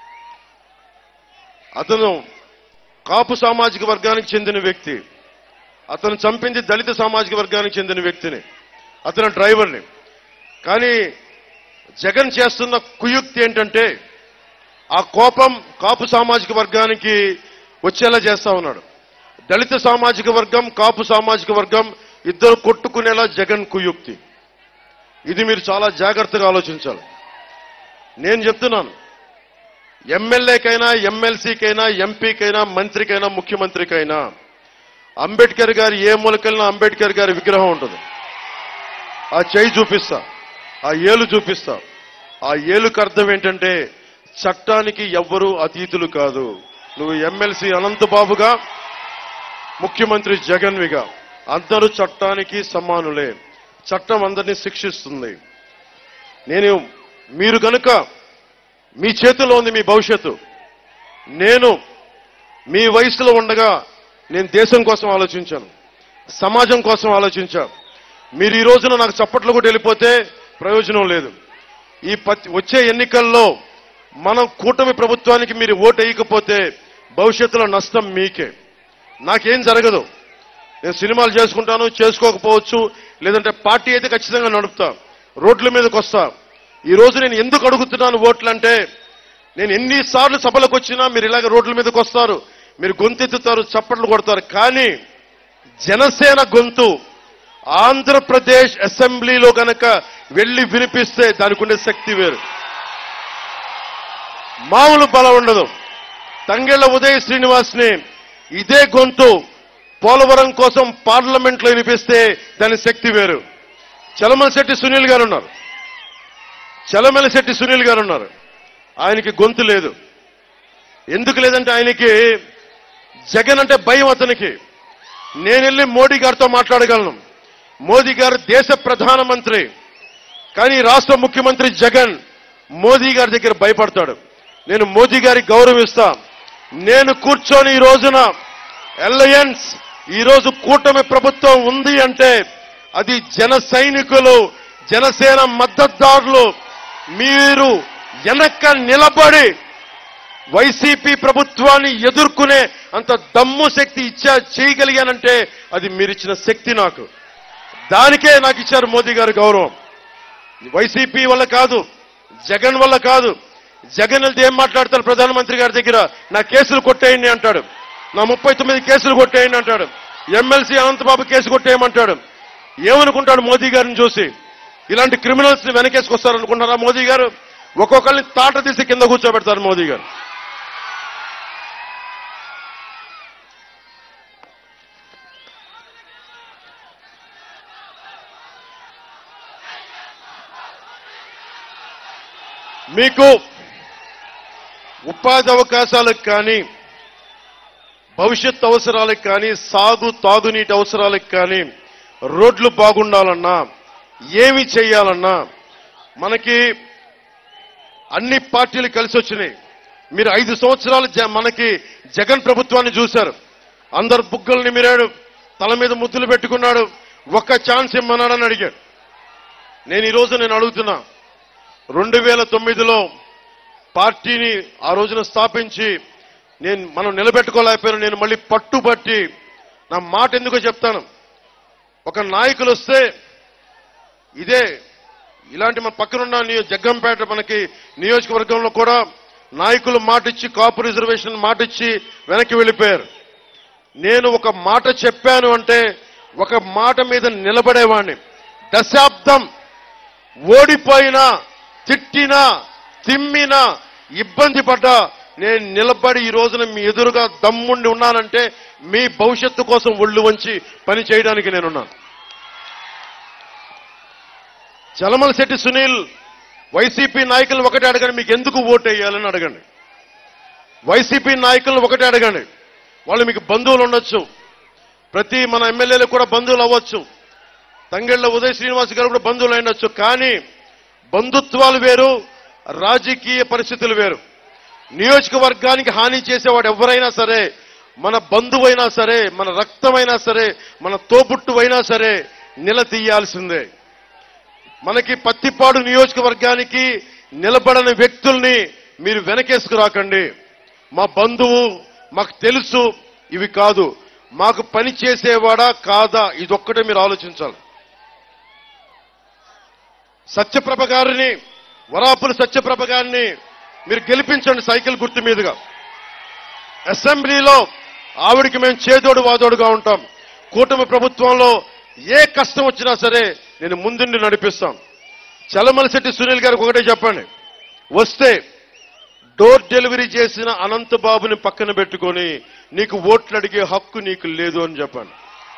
అతను కాపు సామాజిక వర్గానికి చెందిన వ్యక్తి, అతను చంపింది దళిత సామాజిక వర్గానికి చెందిన వ్యక్తిని, అతను డ్రైవర్ని. కానీ జగన్ చేస్తున్న కుయుక్తి ఏంటంటే ఆ కోపం కాపు సామాజిక వర్గానికి వచ్చేలా చేస్తా ఉన్నాడు. దళిత సామాజిక వర్గం, కాపు సామాజిక వర్గం ఇద్దరు కొట్టుకునేలా జగన్ కుయుక్తి. ఇది మీరు చాలా జాగ్రత్తగా ఆలోచించాలి. నేను చెప్తున్నాను, ఎమ్మెల్యేకైనా, ఎమ్మెల్సీకైనా, ఎంపీకైనా, మంత్రికైనా, ముఖ్యమంత్రికైనా అంబేద్కర్ గారి ఏ మూలకెళ్ళినా అంబేద్కర్ గారి విగ్రహం ఉంటుంది. ఆ చేయి చూపిస్తా, ఆ ఏలు చూపిస్తా. ఆ ఏలుకు అర్థం ఏంటంటే చట్టానికి ఎవ్వరూ అతీతులు కాదు. నువ్వు ఎమ్మెల్సీ అనంతబాబుగా, ముఖ్యమంత్రి జగన్విగా అందరూ చట్టానికి సమానులే. చట్టం అందరినీ శిక్షిస్తుంది. మీరు గనుక మీ చేతిలో ఉంది మీ భవిష్యత్తు. నేను మీ వయసులో ఉండగా నేను దేశం కోసం ఆలోచించాను, సమాజం కోసం ఆలోచించాను. మీరు ఈ రోజున నాకు చప్పట్లు కూడా వెళ్ళిపోతే ప్రయోజనం లేదు. ఈ వచ్చే ఎన్నికల్లో మనం కూటమి ప్రభుత్వానికి మీరు ఓటు వేయకపోతే భవిష్యత్తులో నష్టం మీకే. నాకేం జరగదు. నేను సినిమాలు చేసుకుంటాను, చేసుకోకపోవచ్చు, లేదంటే పార్టీ అయితే ఖచ్చితంగా నడుపుతా, రోడ్ల మీదకి వస్తా. ఈ రోజు నేను ఎందుకు అడుగుతున్నాను ఓట్లంటే, నేను ఎన్నిసార్లు సభలకు వచ్చినా మీరు ఇలాగ రోడ్ల మీదకి వస్తారు, మీరు గొంతెత్తుతారు, చప్పట్లు కొడతారు. కానీ జనసేన గొంతు ఆంధ్రప్రదేశ్ అసెంబ్లీలో గనక వెళ్లి వినిపిస్తే దానికి ఉండే శక్తి వేరు, మామూలు బలం ఉండదు. తంగెళ్ల ఉదయ్ శ్రీనివాస్ని ఇదే గొంతు పోలవరం కోసం పార్లమెంట్లో వినిపిస్తే దాని శక్తి వేరు. చలమలశెట్టి సునీల్ గారు ఉన్నారు. ఆయనకి గొంతు లేదు. ఎందుకు లేదంటే ఆయనకి జగన్ అంటే భయం. అతనికి నేను వెళ్ళి మోడీ గారితో మాట్లాడగలను. మోదీ గారు దేశ ప్రధానమంత్రి, కానీ రాష్ట్ర ముఖ్యమంత్రి జగన్ మోదీ గారి దగ్గర భయపడతాడు. నేను మోదీ గారికి గౌరవిస్తా, నేను కూర్చొని ఈ రోజున అలయన్స్ ఈ రోజు కూటమి ప్రభుత్వం ఉంది అంటే అది జన సైనికులు, జనసేన మద్దతుదారులు మీరు వెనక్క నిలబడి వైసీపీ ప్రభుత్వాన్ని ఎదుర్కొనే అంత దమ్ము శక్తి చేయగలిగానంటే అది మీరిచ్చిన శక్తి నాకు. దానికే నాకు ఇచ్చారు మోదీ గారు గౌరవం. వైసీపీ వల్ల కాదు, జగన్ వల్ల కాదు. జగన్ వెళ్తే ఏం మాట్లాడతారు ప్రధానమంత్రి గారి దగ్గర? నా కేసులు కొట్టేయండి అంటాడు, నా 39 కేసులు కొట్టేయండి అంటాడు, ఎమ్మెల్సీ అనంతబాబు కేసు కొట్టేయమంటాడు. ఏమనుకుంటాడు మోదీ గారిని చూసి? ఇలాంటి క్రిమినల్స్ ని వెనకేసుకొస్తారనుకుంటారా మోదీ గారు? ఒక్కొక్కరిని తాట తీసి కింద కూర్చోబెడతారు మోదీ గారు. మీకు ఉపాధి అవకాశాలకు కానీ, భవిష్యత్ అవసరాలకు కానీ, తాగునీటి అవసరాలకు కానీ, రోడ్లు బాగుండాలన్నా, ఏమి చేయాలన్నా మనకి అన్ని పార్టీలు కలిసి వచ్చినాయి. మీరు 5 సంవత్సరాలు మనకి జగన్ ప్రభుత్వాన్ని చూశారు. అందరు బుగ్గలు నిమిరాడు, తల మీద ముద్దులు పెట్టుకున్నాడు, ఒక్క ఛాన్స్ ఇమ్మన్నాడని అడిగాడు. నేను అడుగుతున్నా, 2009లో పార్టీని ఆ రోజున స్థాపించి మనం నిలబెట్టుకోలేకపోయాను. నేను మళ్ళీ పట్టుబట్టి నా మాట ఎందుకో చెప్తాను. ఒక నాయకులు వస్తే ఇలాంటి మన పక్కనున్న జగ్గంపేట మనకి నియోజకవర్గంలో కూడా నాయకులు మాటిచ్చి కాపు రిజర్వేషన్ మాటిచ్చి వెనక్కి వెళ్ళిపోయారు. నేను ఒక మాట చెప్పాను అంటే ఒక మాట మీద నిలబడేవాడిని. దశాబ్దం ఓడిపోయినా, తిట్టినా, తిమ్మినా, ఇబ్బంది పడ్డా నేను నిలబడి ఈ రోజున మీ ఎదురుగా దమ్ముండి ఉన్నానంటే మీ భవిష్యత్తు కోసం ఒళ్ళు వంచి పని చేయడానికి నేనున్నాను. చలమలశెట్టి సునీల్ వైసీపీ నాయకులు ఒకటే అడగండి, మీకు ఎందుకు ఓటు వేయాలని అడగండి. వైసీపీ నాయకులను ఒకటే అడగండి. వాళ్ళు మీకు బంధువులు ఉండొచ్చు, ప్రతి మన ఎమ్మెల్యేలు కూడా బంధువులు అవ్వచ్చు, తంగెళ్ల ఉదయ్ శ్రీనివాస్ గారు కూడా బంధువులు అయినొచ్చు. కానీ బంధుత్వాలు వేరు, రాజకీయ పరిస్థితులు వేరు. నియోజకవర్గానికి హాని చేసేవాడు ఎవరైనా సరే, మన బంధువైనా సరే, మన రక్తమైనా సరే, మన తోబుట్టువైనా సరే నిలదీయాల్సిందే. మనకి పత్తిపాడు నియోజకవర్గానికి నిలబడని వ్యక్తుల్ని మీరు వెనకేసుకురాకండి. మా బంధువు, మాకు తెలుసు, ఇవి కాదు. మాకు పని చేసేవాడా కాదా, ఇదొక్కటే మీరు ఆలోచించాలి. సత్యప్రభ గారిని, వరాపుల సత్యప్రభ గారిని మీరు గెలిపించండి సైకిల్ గుర్తు మీదుగా. అసెంబ్లీలో ఆవిడికి మేము చేదోడు వాదోడుగా ఉంటాం. కూటమి ప్రభుత్వంలో ఏ కష్టం వచ్చినా సరే నేను ముందుండి నడిపిస్తాం. చలమలశెట్టి సునీల్ గారికి ఒకటే చెప్పండి, వస్తే డోర్ డెలివరీ చేసిన అనంతబాబుని పక్కన పెట్టుకొని నీకు ఓట్లు అడిగే హక్కు నీకు లేదు అని చెప్పండి.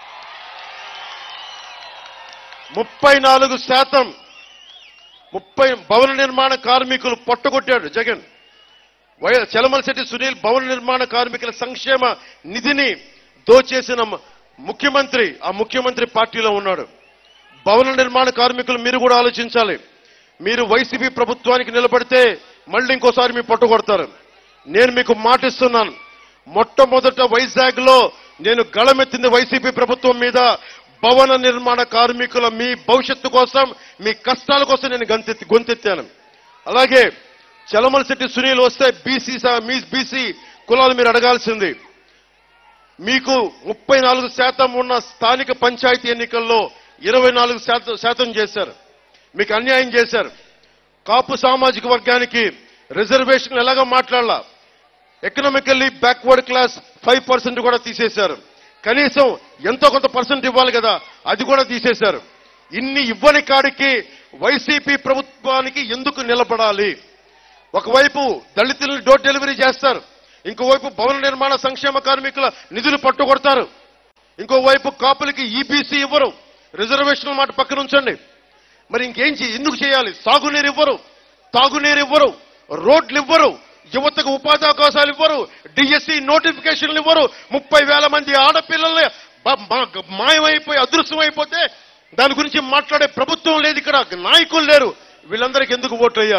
34% భవన నిర్మాణ కార్మికులు పొట్టగొట్టాడు జగన్. చలమలశెట్టి సునీల్ భవన నిర్మాణ కార్మికుల సంక్షేమ నిధిని దోచేసిన ముఖ్యమంత్రి, ఆ ముఖ్యమంత్రి పార్టీలో ఉన్నాడు. భవన నిర్మాణ కార్మికులు మీరు కూడా ఆలోచించాలి. మీరు వైసీపీ ప్రభుత్వానికి నిలబడితే మళ్ళీ ఇంకోసారి మీ పొట్టగొడతారు. నేను మీకు మాటిస్తున్నాను, మొట్టమొదట వైజాగ్ లో నేను గళమెత్తింది వైసీపీ ప్రభుత్వం మీద. భవన నిర్మాణ కార్మికుల మీ భవిష్యత్తు కోసం, మీ కష్టాల కోసం నేను గొంతెత్తాను. అలాగే చలమలశెట్టి సునీల్ వస్తే బీసీ కులాలు మీరు అడగాల్సింది. మీకు 34% ఉన్న స్థానిక పంచాయతీ ఎన్నికల్లో 24% చేశారు. మీకు అన్యాయం చేశారు. కాపు సామాజిక వర్గానికి రిజర్వేషన్ ఎలాగో మాట్లాడాల. ఎకనామికల్లీ బ్యాక్వర్డ్ క్లాస్ 5% కూడా తీసేశారు. కనీసం ఎంతో కొంత పర్సెంట్ ఇవ్వాలి కదా, అది కూడా తీసేశారు. ఇన్ని ఇవ్వని కాడికి వైసీపీ ప్రభుత్వానికి ఎందుకు నిలబడాలి? ఒకవైపు దళితులను డోర్ డెలివరీ చేస్తారు, ఇంకోవైపు భవన నిర్మాణ సంక్షేమ కార్మికుల నిధులు పట్టుకొడతారు, ఇంకోవైపు కాపులకి ఈబీసీ ఇవ్వరు, రిజర్వేషన్ మాట పక్కన ఉంచండి. మరి ఎందుకు చేయాలి? సాగునీరు ఇవ్వరు, తాగునీరు ఇవ్వరు, రోడ్లు ఇవ్వరు, యువతకు ఉపాధి అవకాశాలు ఇవ్వరు, డిఎస్సి నోటిఫికేషన్లు ఇవ్వరు. 30,000 మంది ఆడపిల్లల్ని మాయమైపోయి అదృశ్యమైపోతే దాని గురించి మాట్లాడే ప్రభుత్వం లేదు, ఇక్కడ నాయకులు లేరు. వీళ్ళందరికీ ఎందుకు ఓట్లు వేయాలి?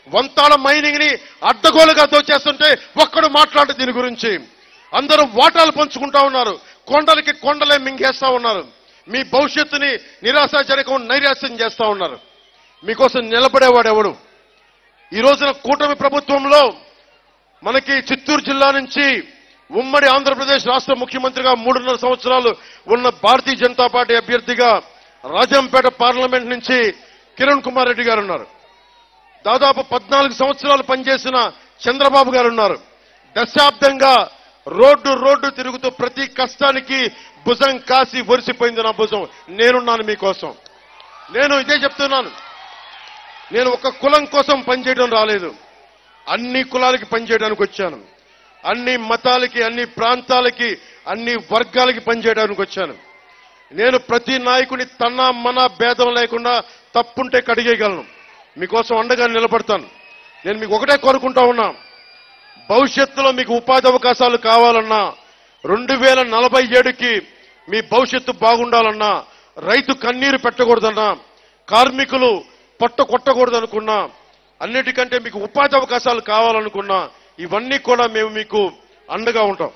వంతాల మైనింగ్ ని అడ్డగోలుగా దోచేస్తుంటే ఒక్కడు మాట్లాడు దీని గురించి. అందరూ వాటాలు పంచుకుంటా ఉన్నారు, కొండలకి కొండలే మింగేస్తా ఉన్నారు. మీ భవిష్యత్తుని నిరాశాజనకం నైరాశ్యం చేస్తా ఉన్నారు. మీకోసం నిలబడేవాడు ఎవడు? ఈ రోజున కూటమి ప్రభుత్వంలో మనకి చిత్తూరు జిల్లా నుంచి ఉమ్మడి ఆంధ్రప్రదేశ్ రాష్ట్ర ముఖ్యమంత్రిగా 3.5 సంవత్సరాలు ఉన్న భారతీయ జనతా పార్టీ అభ్యర్థిగా రాజంపేట పార్లమెంట్ నుంచి కిరణ్ కుమార్ రెడ్డి గారు ఉన్నారు. దాదాపు 14 సంవత్సరాలు పనిచేసిన చంద్రబాబు గారు ఉన్నారు. దశాబ్దంగా రోడ్డు తిరుగుతూ ప్రతి కష్టానికి భుజం కాసి ఒరిసిపోయింది నా భుజం. నేనున్నాను మీకోసం. నేను ఇదే చెప్తున్నాను. నేను ఒక కులం కోసం పనిచేయడం రాలేదు, అన్ని కులాలకి పనిచేయడానికి వచ్చాను. అన్ని మతాలకి, అన్ని ప్రాంతాలకి, అన్ని వర్గాలకి పనిచేయడానికి వచ్చాను. నేను ప్రతి నాయకుని తన మన భేదం లేకుండా తప్పుంటే కడిగేయగలను. మీకోసం అండగా నిలబడతాను. నేను మీకు ఒకటే కోరుకుంటా ఉన్నా, భవిష్యత్తులో మీకు ఉపాధి అవకాశాలు కావాలన్నా, 2047కి మీ భవిష్యత్తు బాగుండాలన్నా, రైతు కన్నీరు పెట్టకూడదన్నా, కార్మికులు పొట్ట కొట్టకూడదనుకున్నా, అన్నిటికంటే మీకు ఉపాధి అవకాశాలు కావాలనుకున్నా, ఇవన్నీ కూడా మేము మీకు అండగా ఉంటాం.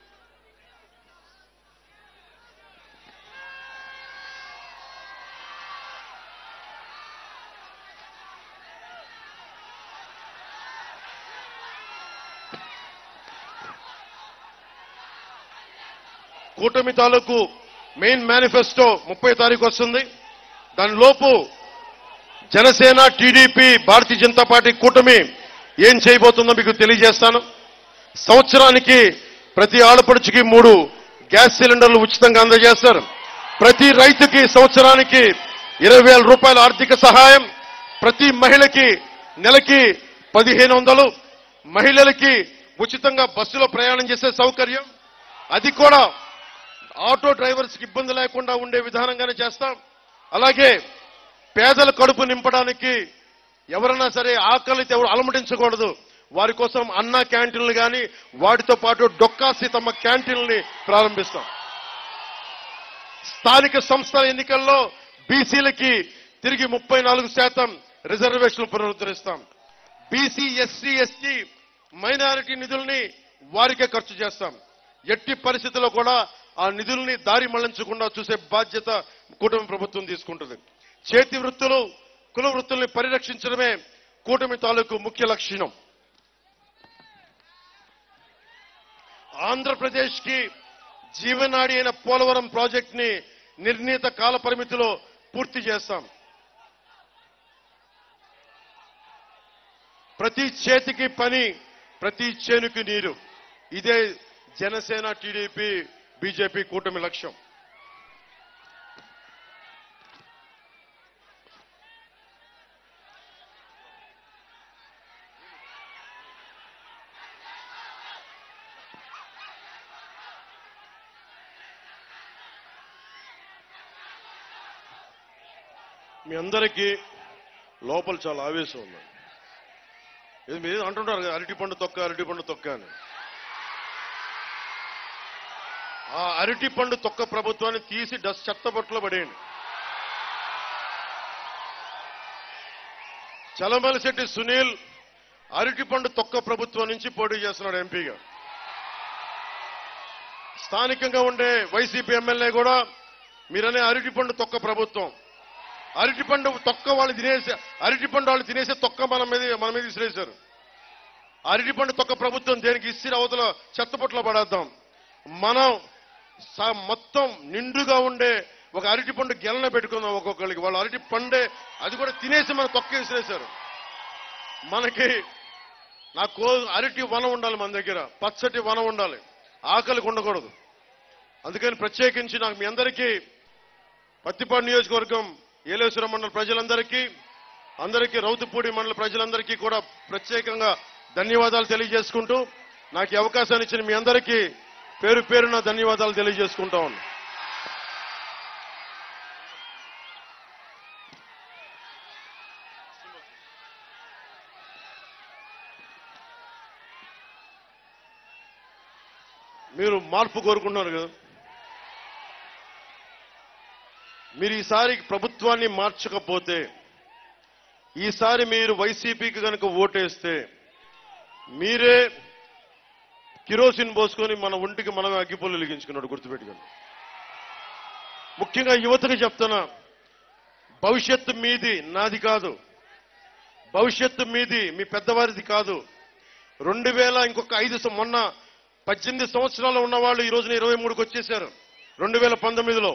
కూటమి తాలూకు మెయిన్ మేనిఫెస్టో 30 తారీఖు వస్తుంది. దానిలోపు జనసేన, టీడీపీ, భారతీయ జనతా పార్టీ కూటమి ఏం చేయబోతుందో మీకు తెలియజేస్తాను. సంవత్సరానికి ప్రతి ఆడపడుచుకి 3 గ్యాస్ సిలిండర్లు ఉచితంగా అందజేస్తారు. ప్రతి రైతుకి సంవత్సరానికి 20,000 రూపాయల ఆర్థిక సహాయం. ప్రతి మహిళకి నెలకి 1,500. మహిళలకి ఉచితంగా బస్సులో ప్రయాణం చేసే సౌకర్యం. అది కూడా ఆటో డ్రైవర్స్ కి ఇబ్బంది లేకుండా ఉండే విధానంగానే చేస్తాం. అలాగే పేదల కడుపు నింపడానికి ఎవరైనా సరే ఆకలితో ఎవరు అలమటించకూడదు, వారి కోసం అన్న క్యాంటీన్లు కానీ, వాటితో పాటు డొక్కా సీతమ్మ క్యాంటీన్లని ప్రారంభిస్తాం. స్థానిక సంస్థల ఎన్నికల్లో బీసీలకి తిరిగి 34% రిజర్వేషన్లు పునరుద్ధరిస్తాం. బీసీ, ఎస్సీ, ఎస్టీ, మైనారిటీ నిధుల్ని వారికే ఖర్చు చేస్తాం. ఎట్టి పరిస్థితుల్లో కూడా ఆ నిధుల్ని దారి మళ్లించకుండా చూసే బాధ్యత కూటమి ప్రభుత్వం తీసుకుంటుంది. చేతి వృత్తులు, కుల వృత్తుల్ని పరిరక్షించడమే కూటమి తాలూకు ముఖ్య లక్ష్యం. ఆంధ్రప్రదేశ్ కి జీవనాడి అయిన పోలవరం ప్రాజెక్ట్ ని నిర్ణీత కాల పరిమితిలో పూర్తి చేస్తాం. ప్రతి చేతికి పని, ప్రతి చేనుకి నీరు. ఇదే జనసేన, టీడీపీ, బీజేపీ కూటమి లక్ష్యం. మీ అందరికీ లోపల చాలా ఆవేశం ఉంది. ఇది మీరు అంటుంటారు కదా, అరటిపండు తొక్క అని. ఆ అరటిపండు తొక్క ప్రభుత్వాన్ని తీసి చెత్తబొట్టులో పడేయండి. చలమలశెట్టి సునీల్ అరటిపండు తొక్క ప్రభుత్వం నుంచి పోటీ చేస్తున్నాడు ఎంపీగా. స్థానికంగా ఉండే వైసీపీ ఎమ్మెల్యే కూడా మీరనే అరటిపండు తొక్క ప్రభుత్వం, అరటిపండు తొక్క వాళ్ళు తినేసే తొక్క మన మీద విసిరేశారు. అరటిపండు తొక్క ప్రభుత్వం దేనికి ఇసిరి అవతల చెత్తపొట్లో పడేద్దాం. మనం మొత్తం నిండుగా ఉండే ఒక అరటిపండు గెలన పెట్టుకుందాం ఒక్కొక్కరికి. వాళ్ళు అరటి పండే అది కూడా తినేసి మన తొక్క విసిరేశారు. మనకి అరటి వనం ఉండాలి, మన దగ్గర పచ్చటి వనం ఉండాలి, ఆకలికి ఉండకూడదు. అందుకని ప్రత్యేకించి నాకు మీ అందరికీ పత్తిపాడు నియోజకవర్గం ఏలేశ్వరం మండల ప్రజలందరికీ రౌతుపూడి మండల ప్రజలందరికీ కూడా ప్రత్యేకంగా ధన్యవాదాలు తెలియజేసుకుంటూ, నాకు ఈ అవకాశాన్ని ఇచ్చిన మీ అందరికీ పేరు పేరున ధన్యవాదాలు తెలియజేసుకుంటా ఉన్నా. మీరు మార్పు కోరుకుంటున్నారు కదా, మీరు ఈసారి ప్రభుత్వాన్ని మార్చకపోతే ఈసారి మీరు వైసీపీకి కనుక ఓటేస్తే మీరే కిరోసిన్ పోసుకొని మన ఒంటికి మనమే అగ్గిపుల్లు వెలిగించుకున్నాడు, గుర్తుపెట్టుకోండి. ముఖ్యంగా యువతకు చెప్తున్నా, భవిష్యత్తు మీది, నాది కాదు. భవిష్యత్తు మీది, మీ పెద్దవారిది కాదు. 2000 ఇంకొక 5 మొన్న 18 సంవత్సరాలు ఉన్నవాళ్ళు ఈ రోజున 23కి వచ్చేశారు. 2019లో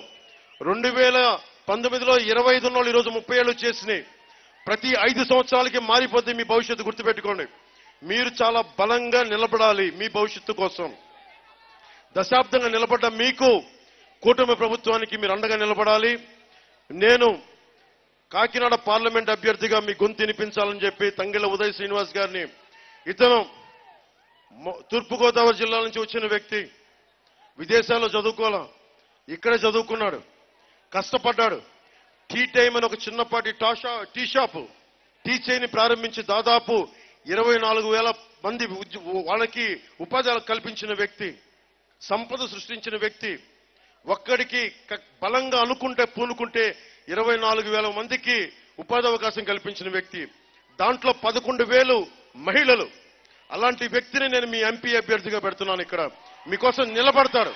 25 ఉన్నవాళ్ళు ఈ రోజు 30 ఏళ్ళు వచ్చేసినాయి. ప్రతి 5 సంవత్సరాలకి మారిపోతే మీ భవిష్యత్తు, గుర్తుపెట్టుకోండి. మీరు చాలా బలంగా నిలబడాలి మీ భవిష్యత్తు కోసం. దశాబ్దంగా నిలబడ్డ మీకు, కూటమి ప్రభుత్వానికి మీరు అండగా నిలబడాలి. నేను కాకినాడ పార్లమెంట్ అభ్యర్థిగా మీ గొంతు వినిపించాలని చెప్పి తంగెళ్ల ఉదయ్ శ్రీనివాస్ గారిని, ఇతను తూర్పుగోదావరి జిల్లా నుంచి వచ్చిన వ్యక్తి, విదేశాల్లో చదువుకోవాలా, ఇక్కడే చదువుకున్నాడు, కష్టపడ్డాడు. టీ టైం అని ఒక చిన్నపాటి టీ షాపు, టీ చైని ప్రారంభించి దాదాపు 24,000 మంది వాళ్ళకి ఉపాధి కల్పించిన వ్యక్తి, సంపద సృష్టించిన వ్యక్తి. ఒక్కడికి బలంగా అనుకుంటే పూనుకుంటే 24,000 మందికి ఉపాధి అవకాశం కల్పించిన వ్యక్తి. దాంట్లో 11,000 మహిళలు. అలాంటి వ్యక్తిని నేను మీ ఎంపీ అభ్యర్థిగా పెడుతున్నాను. ఇక్కడ మీకోసం నిలబడతాడు.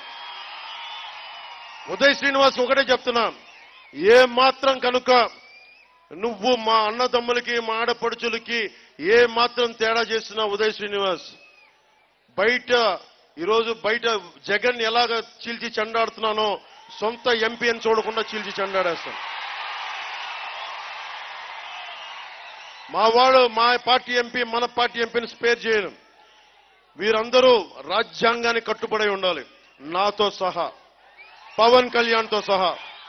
ఉదయ్ శ్రీనివాస్ ఒకటే చెప్తున్నా, ఏ మాత్రం కనుక నువ్వు మా అన్నదమ్ములకి, మా ఆడపడుచులకి ఏ మాత్రం తేడా చేస్తున్నా ఉదయ్ శ్రీనివాస్, ఈరోజు బయట జగన్ ఎలాగ చీల్చి చెండాడుతున్నానో సొంత ఎంపీ అని చూడకుండా చీల్చి చెండాడేస్తాం. మా పార్టీ ఎంపీ, మన పార్టీ ఎంపీని స్పేర్ చేయను. వీరందరూ రాజ్యాంగానికి కట్టుబడి ఉండాలి, నాతో సహా, పవన్ కళ్యాణ్తో సహా.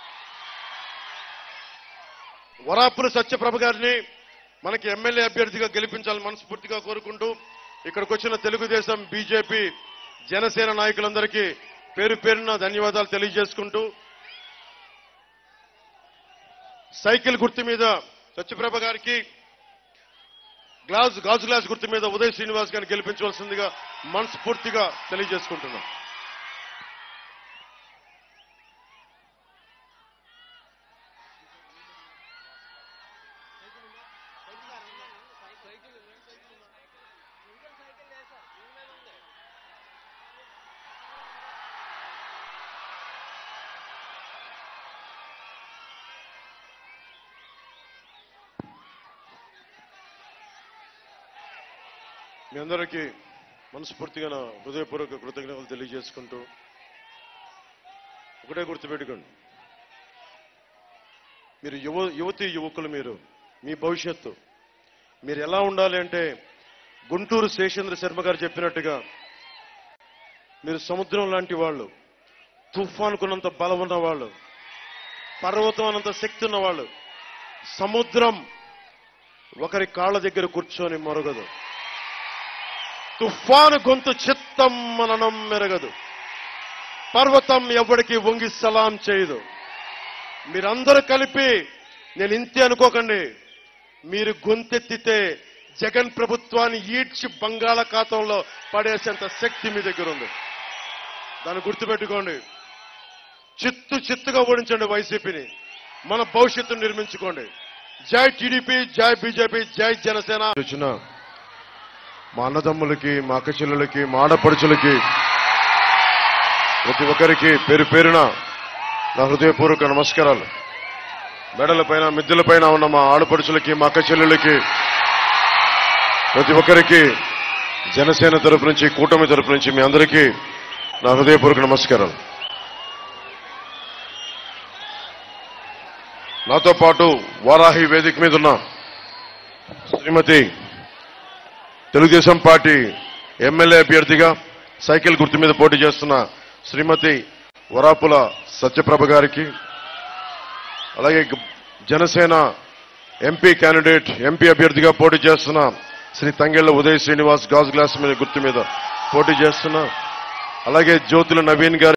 వరాపుల సత్యప్రభ గారిని మనకి ఎమ్మెల్యే అభ్యర్థిగా గెలిపించాలని మనస్ఫూర్తిగా కోరుకుంటూ, ఇక్కడికి వచ్చిన తెలుగుదేశం, బీజేపీ, జనసేన నాయకులందరికీ పేరు పేరున ధన్యవాదాలు తెలియజేసుకుంటూ, సైకిల్ గుర్తు మీద సత్యప్రభ గారికి, గాజు గ్లాస్ గుర్తు మీద ఉదయ్ శ్రీనివాస్ గారిని గెలిపించవలసిందిగా మనస్ఫూర్తిగా తెలియజేసుకుంటున్నాం. మీ అందరికీ మనస్ఫూర్తిగా నా హృదయపూర్వక కృతజ్ఞతలు తెలియజేసుకుంటూ, ఒకటే గుర్తుపెట్టుకోండి, మీరు యువతీ యువకులు, మీరు మీ భవిష్యత్తు మీరు ఎలా ఉండాలి అంటే, గుంటూరు శేషేంద్ర శర్మ గారు చెప్పినట్టుగా మీరు సముద్రం లాంటి వాళ్ళు, తుఫానుకున్నంత బలం ఉన్నవాళ్ళు, పర్వతం అన్నంత శక్తి ఉన్నవాళ్ళు. సముద్రం ఒకరి కాళ్ళ దగ్గర కూర్చొని మరగదు, తుఫాను గొంతు చిత్తం మననం మెరగదు, పర్వతం ఎవరికి వంగి సలాం చేయదు. మీరందరూ కలిపి, నేను ఇంతే అనుకోకండి, మీరు గొంతెత్తితే జగన్ ప్రభుత్వాన్ని ఈడ్చి బంగాళాఖాతంలో పడేసేంత శక్తి మీ దగ్గర ఉంది. దాన్ని గుర్తుపెట్టుకోండి. చిత్తుగా ఓడించండి వైసీపీని, మన భవిష్యత్తును నిర్మించుకోండి. జై టీడీపీ, జై బీజేపీ, జై జనసేన. వచ్చిన మా అన్నదమ్ములకి, మా అక్క చెల్లెలకి, మా ఆడపడుచులకి, ప్రతి ఒక్కరికి పేరు పేరున నా హృదయపూర్వక నమస్కారాలు. మెడలపైన, మిద్దెలపైన ఉన్న మా ఆడపడుచులకి, మా అక్క చెల్లెలకి, ప్రతి ఒక్కరికి జనసేన తరపు నుంచి, కూటమి తరపు నుంచి మీ అందరికీ నా హృదయపూర్వక నమస్కారాలు. నాతో పాటు వారాహి వేదిక మీద ఉన్న శ్రీమతి తెలుగుదేశం పార్టీ ఎమ్మెల్యే అభ్యర్థిగా సైకిల్ గుర్తు మీద పోటీ చేస్తున్న శ్రీమతి వరాపుల సత్యప్రభ గారికి, అలాగే జనసేన ఎంపీ క్యాండిడేట్, ఎంపీ అభ్యర్థిగా పోటీ చేస్తున్న శ్రీ తంగెళ్ల ఉదయ్ శ్రీనివాస్ గాజు గ్లాస్ మీద గుర్తు మీద పోటీ చేస్తున్న, అలాగే జ్యోతుల నవీన్ గారు